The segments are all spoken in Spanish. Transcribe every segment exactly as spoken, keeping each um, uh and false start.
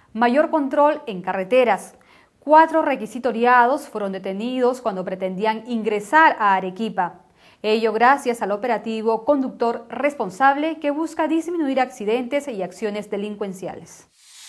Mayor control en carreteras. Cuatro requisitoriados fueron detenidos cuando pretendían ingresar a Arequipa. Ello gracias al operativo Conductor Responsable, que busca disminuir accidentes y acciones delincuenciales.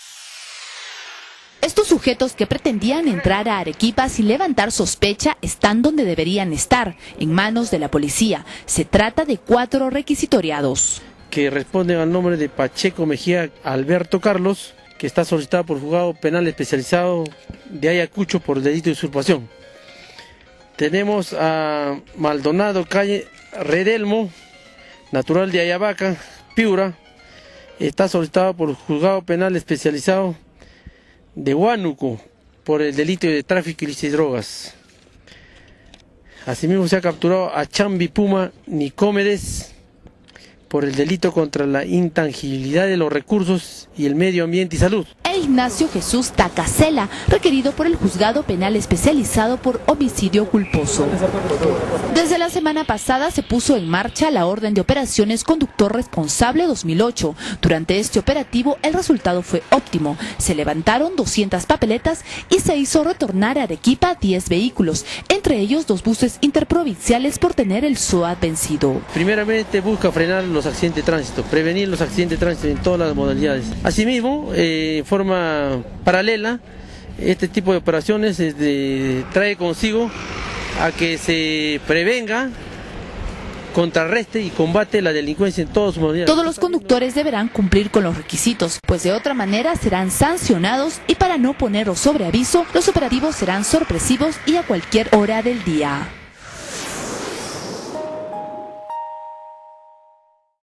Estos sujetos que pretendían entrar a Arequipa sin levantar sospecha están donde deberían estar, en manos de la policía. Se trata de cuatro requisitoriados. Que responden al nombre de Pacheco Mejía Alberto Carlos, que está solicitado por juzgado penal especializado de Ayacucho por delito de usurpación. Tenemos a Maldonado Calle Redelmo, natural de Ayabaca, Piura, está solicitado por juzgado penal especializado de Huánuco por el delito de tráfico ilícito de drogas. Asimismo se ha capturado a Chambi Puma Nicómedes por el delito contra la intangibilidad de los recursos y el medio ambiente y salud. E Ignacio Jesús Tacasela, requerido por el juzgado penal especializado por homicidio culposo. Desde la semana pasada se puso en marcha la orden de operaciones Conductor Responsable dos mil ocho. Durante este operativo el resultado fue óptimo. Se levantaron doscientas papeletas y se hizo retornar a Arequipa diez vehículos, entre ellos dos buses interprovinciales por tener el S O A T vencido. Primeramente busca frenar los accidentes de tránsito, prevenir los accidentes de tránsito en todas las modalidades. Asimismo, eh, en forma paralela, este tipo de operaciones este, trae consigo a que se prevenga, contrarreste y combate la delincuencia en todas sus modalidades. Todos los conductores deberán cumplir con los requisitos, pues de otra manera serán sancionados, y para no ponerlos sobre aviso, los operativos serán sorpresivos y a cualquier hora del día.